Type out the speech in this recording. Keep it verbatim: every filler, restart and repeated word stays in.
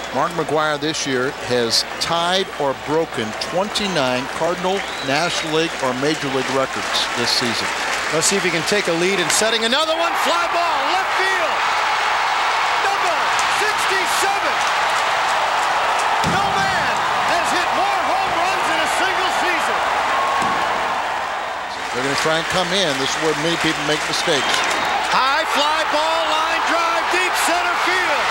Mark McGwire this year has tied or broken twenty-nine Cardinal, National League, or Major League records this season. Let's see if he can take a lead in setting another one. Fly ball, left field. Number sixty-seven. No man has hit more home runs in a single season. They're going to try and come in. This is where many people make mistakes. High fly ball, line drive, deep center field.